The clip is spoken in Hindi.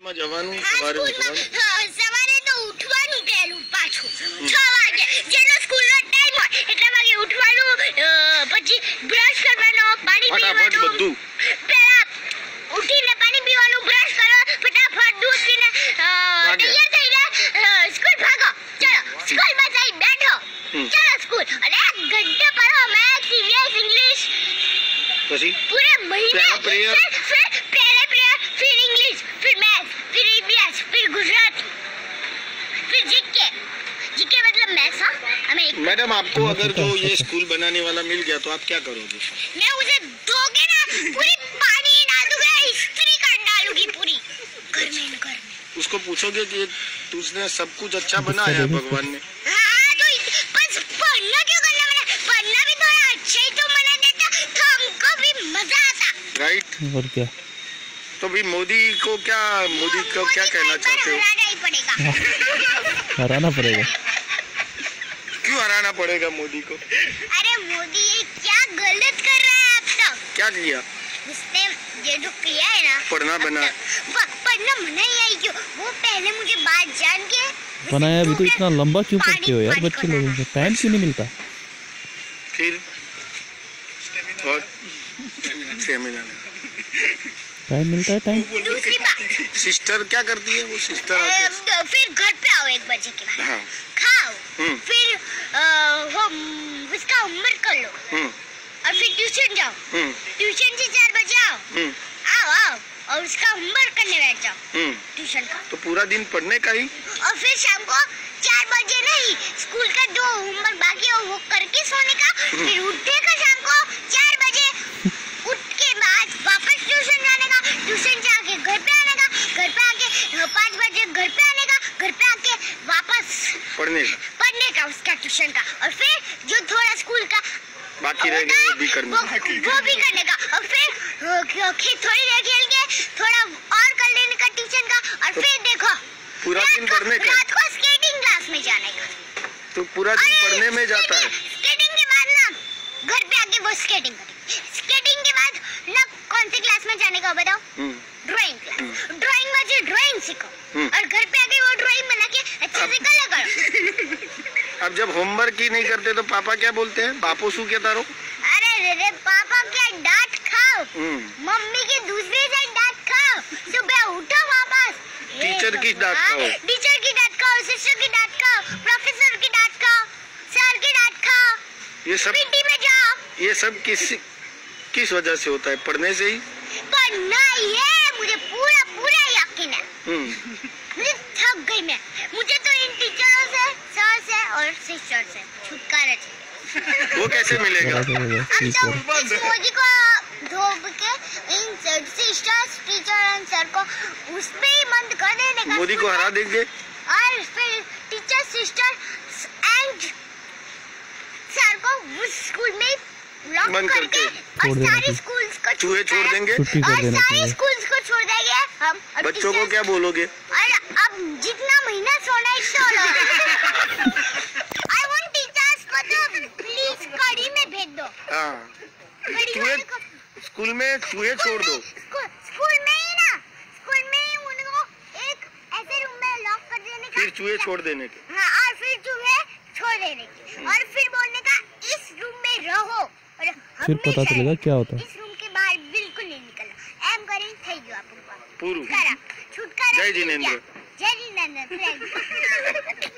જવાનું સવારે તો ઉઠવાનું પહેલું પાછું 6 વાગે જેનો સ્કૂલનો ટાઈમ હોય એટલા વાગે ઉઠવાનું પછી બ્રશ કરવાનો પાણી પીવાનું બધું પહેલા ઉઠીને પાણી પીવાનું બ્રશ કરો ફટાફટ દૂધ પીને તૈયાર થઈને સ્કૂલ ભાગો ચલો સ્કૂલમાં જઈ બેઠો ચલો સ્કૂલ અને 1 ઘંટા પઢો મેથ્સ ઇંગ્લિશ પછી पूरे महीने फिर पहले प्रेयर फिर इंग्लिश फिर मैथ्स फिर इतिहास फिर गुजराती फिर जीके मतलब मैथ्स। हाँ हमें मैडम आपको अगर जो ये स्कूल बनाने वाला मिल गया तो आप क्या करोगे? मैं उसे धोके ना पूरी पानी डाल दूंगा इस्त्री कर डालूंगी पूरी घर में उसको पूछोगे कि तुझने सब कुछ अच्छा बनाया है भगवान ने? हाँ तो बस पढ़ना क्यों करना मैंने पढ़ना भी थोड़ा अच्छा ही तो बना देता तो हमको भी मजा आता। राइट और क्या तो भी मोदी को क्या कहना चाहते हो? हराना पड़ेगा। क्यों हराना पड़ेगा मोदी को? अरे मोदी ये क्या गलत कर रहा है अब तक। क्या किया? उसने ये जो किया है ना पढ़ना मना ही है क्यों वो पहले मुझे बात जान के बनाया भी तो इतना लंबा क्यों करते हो यार बच्चे लोगों को टाइम क्यों नहीं मिलता? फिर और टाइम मिलता है टाइम। दूसरी बात सिस्टर क्या करती है वो सिस्टर फिर घर पे आओ 1 बजे के बाद हाँ। खाओ फिर उसका होमवर्क कर लो और फिर ट्यूशन जाओ ट्यूशन से 4 बजे आओ और उसका होमवर्क करने बैठ जाओ ट्यूशन का। तो पूरा दिन पढ़ने का ही और फिर शाम को 4 बजे नहीं स्कूल का जो होमवर्क बाकी है वो करके सोने का फिर उठने का शाम को 4 बजे उठ के बाद वापस ट्यूशन जाने का ट्यूशन जाके घर पे आने का घर पे आके 5 बजे घर पे आने का घर पे आके वापस पढ़ने का उसका ट्यूशन का और फिर जो थोड़ा स्कूल का बाकी रह गया वो भी करने का और फिर थोड़ी देर खेल के थोड़ा और कर लेने का ट्यूशन का और फिर देखो पूरा दिन पढ़ने का रात को स्केटिंग क्लास में जाने का। तो पूरा दिन पढ़ने में जाता है। स्केटिंग के बाद ना घर पे आके वो स्केटिंग स्केटिंग के बाद ना कौन सी क्लास में जाने का बताओ? ड्राइंग क्लास ड्राइंग में जो ड्राइंग सीखो और घर पे आके वो ड्राइंग बना के अच्छे से कलर करो। अब जब होमवर्क ही नहीं करते तो पापा क्या बोलते हैं? बापू शू क्या तारो? अरे पापा क्या डांट खाओ मम्मी की दूसरी साइड डांट खाओ सुबह उठो वापस टीचर की डांट खाओ सिस्टर की डांट खाओ प्रोफेसर की डांट खाओ सर की डांट खाओ ये सब पीटी में जाओ। ये सब किस वजह से होता है? पढ़ने से ही पढ़ना ही है मुझे पूरा यकीन है। मुझे थक गई मैं मुझे तो इन टीचरों से सर से और सिस्टर से छुटकारा चाहिए। वो कैसे मिलेगा? अब तो इस मोदी को धोब के इन सिस्टर्स टीचर एंड सर को उस पे ही बंद कर देने का मोदी को हरा देंगे और फिर टीचर सिस्टर एंड सर को उस स्कूल में लॉक करके और सारे स्कूल्स को चूहे छोड़ देंगे और सारे स्कूल्स को छोड़ देंगे हम। बच्चों को क्या बोलोगे? और अब जितना महीना सोना है सो लो। आई वांट टीचर्स को तो प्लीज कड़ी में भेज दो। हाँ स्कूल में चूहे छोड़ दो। स्कूल में ही ना स्कूल में ही उनको एक ऐसे रूम में लॉक कर देने का फिर चूहे छोड़ देने के। हाँ और फिर चूहे छोड़ देने के और फिर बोलने का इस रूम में रहो और फिर पता चलेगा क्या होता है। इस रूम के बाहर बिल्कुल नहीं निकलना। एम करें થઈ ગયો આપણું પૂરું છૂટકારા જય જીનેન્દ્ર જય જીનેન્દ્ર